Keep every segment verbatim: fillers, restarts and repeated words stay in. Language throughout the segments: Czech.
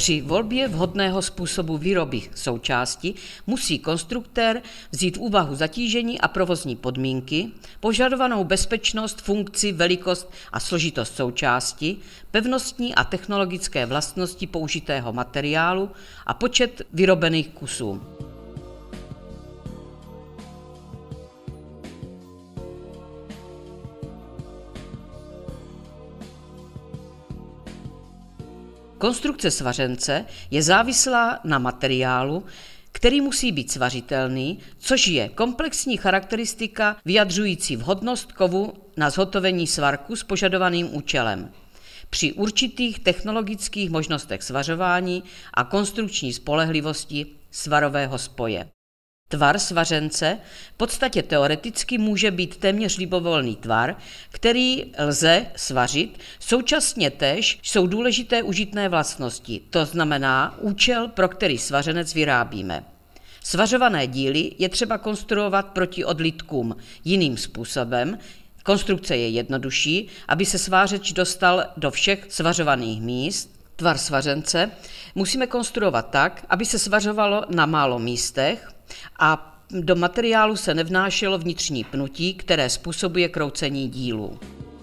Při volbě vhodného způsobu výroby součásti musí konstruktér vzít v úvahu zatížení a provozní podmínky, požadovanou bezpečnost, funkci, velikost a složitost součásti, pevnostní a technologické vlastnosti použitého materiálu a počet vyrobených kusů. Konstrukce svařence je závislá na materiálu, který musí být svařitelný, což je komplexní charakteristika vyjadřující vhodnost kovu na zhotovení svarku s požadovaným účelem. Při určitých technologických možnostech svařování a konstrukční spolehlivosti svarového spoje. Tvar svařence v podstatě teoreticky může být téměř libovolný tvar, který lze svařit, současně též jsou důležité užitné vlastnosti, to znamená účel, pro který svařenec vyrábíme. Svařované díly je třeba konstruovat proti odlitkům jiným způsobem. Konstrukce je jednodušší, aby se svářeč dostal do všech svařovaných míst. Tvar svařence musíme konstruovat tak, aby se svařovalo na málo místech a do materiálu se nevnášelo vnitřní pnutí, které způsobuje kroucení dílů.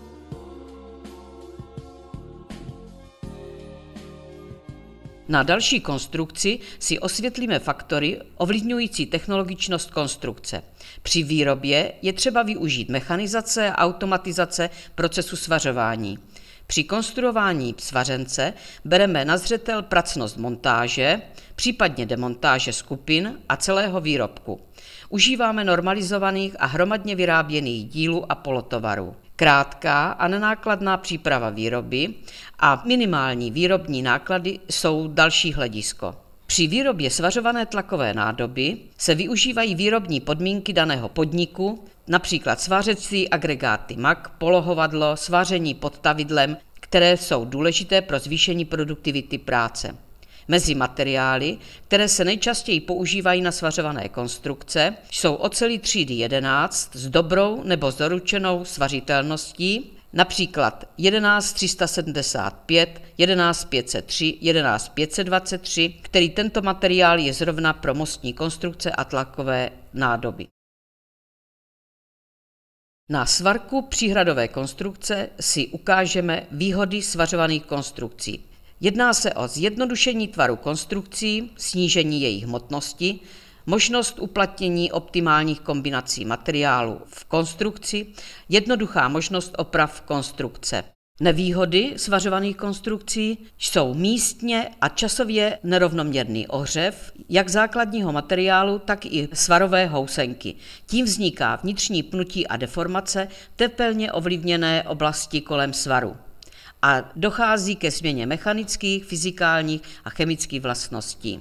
Na další konstrukci si osvětlíme faktory ovlivňující technologičnost konstrukce. Při výrobě je třeba využít mechanizace a automatizace procesu svařování. Při konstruování svařence bereme na zřetel pracnost montáže, případně demontáže skupin a celého výrobku. Užíváme normalizovaných a hromadně vyráběných dílů a polotovarů. Krátká a nenákladná příprava výroby a minimální výrobní náklady jsou další hledisko. Při výrobě svařované tlakové nádoby se využívají výrobní podmínky daného podniku, například svářecí agregáty M A C, polohovadlo, sváření pod tavidlem, které jsou důležité pro zvýšení produktivity práce. Mezi materiály, které se nejčastěji používají na svařované konstrukce, jsou ocely třídy jedenáct s dobrou nebo zaručenou svařitelností, například jedenáct tři sta sedmdesát pět, jedenáct pět set tři, jedenáct pět set dvacet tři, který tento materiál je zrovna pro mostní konstrukce a tlakové nádoby. Na svarku příhradové konstrukce si ukážeme výhody svařovaných konstrukcí. Jedná se o zjednodušení tvaru konstrukcí, snížení jejich hmotnosti, možnost uplatnění optimálních kombinací materiálu v konstrukci, jednoduchá možnost oprav konstrukce. Nevýhody svařovaných konstrukcí jsou místně a časově nerovnoměrný ohřev jak základního materiálu, tak i svarové housenky. Tím vzniká vnitřní pnutí a deformace tepelně ovlivněné oblasti kolem svaru. A dochází ke změně mechanických, fyzikálních a chemických vlastností.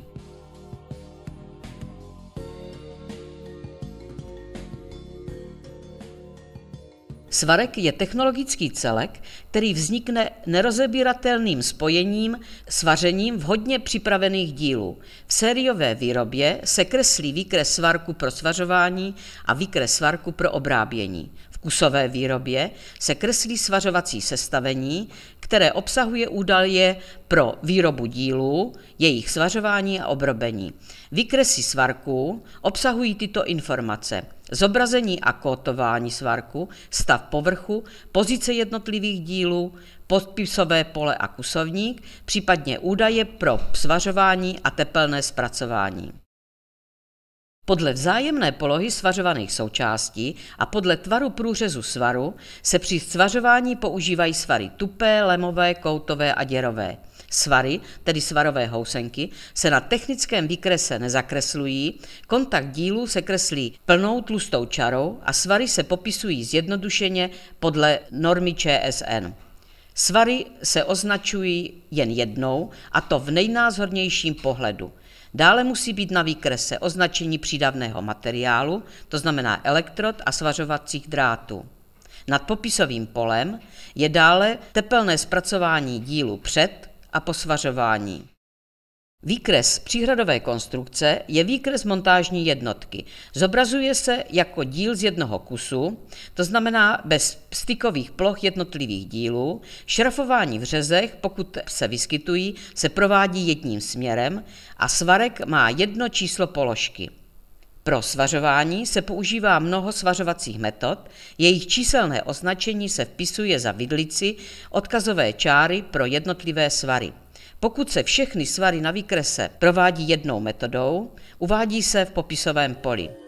Svarek je technologický celek, který vznikne nerozebíratelným spojením svařením vhodně připravených dílů. V sériové výrobě se kreslí výkres svarku pro svařování a výkres svarku pro obrábění. V kusové výrobě se kreslí svařovací sestavení, které obsahuje údaje pro výrobu dílů, jejich svařování a obrobení. Výkresy svarků obsahují tyto informace: zobrazení a kódování svarku, stav povrchu, pozice jednotlivých dílů, podpisové pole a kusovník, případně údaje pro svařování a tepelné zpracování. Podle vzájemné polohy svařovaných součástí a podle tvaru průřezu svaru se při svařování používají svary tupé, lemové, koutové a děrové. Svary, tedy svarové housenky, se na technickém výkrese nezakreslují, kontakt dílů se kreslí plnou tlustou čarou a svary se popisují zjednodušeně podle normy Č S N. Svary se označují jen jednou, a to v nejnázornějším pohledu. Dále musí být na výkrese označení přídavného materiálu, to znamená elektrod a svařovacích drátů. Nad popisovým polem je dále tepelné zpracování dílu před a po svařování. Výkres příhradové konstrukce je výkres montážní jednotky. Zobrazuje se jako díl z jednoho kusu, to znamená bez stykových ploch jednotlivých dílů. Šrafování v řezech, pokud se vyskytují, se provádí jedním směrem a svarek má jedno číslo položky. Pro svařování se používá mnoho svařovacích metod, jejich číselné označení se vpisuje za vidlici odkazové čáry pro jednotlivé svary. Pokud se všechny svary na výkrese provádí jednou metodou, uvádí se v popisovém poli.